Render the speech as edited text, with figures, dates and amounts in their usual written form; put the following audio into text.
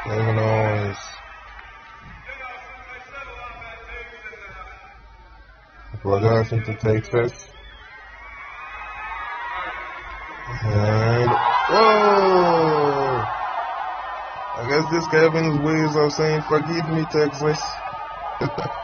Owens. Washington, Texas. And whoa! I guess this Kevin's ways of saying forgive me, Texas.